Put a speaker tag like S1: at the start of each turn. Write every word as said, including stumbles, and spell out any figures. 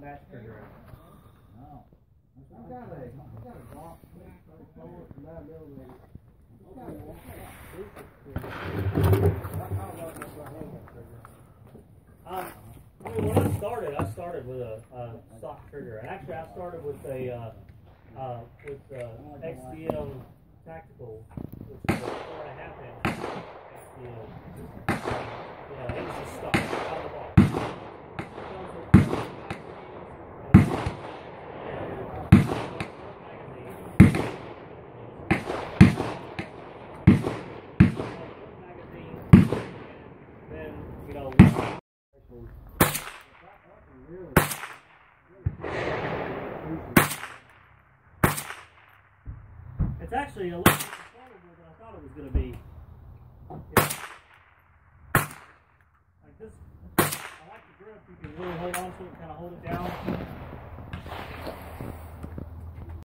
S1: attach trigger in.
S2: No. I got a, I got a Glock forward from that millimeter.
S1: Um, I mean, when I started, I started with a, a stock trigger. And actually, I started with a uh, uh, with uh, X D M Tactical, which is a four and a half inch X D M. Yeah, it was just stock out of the box. Then, you know, it's actually a little more controllable than I thought it was going to be. Yeah. Like this, I like the grip. You can really hold on to it and kind of hold it down.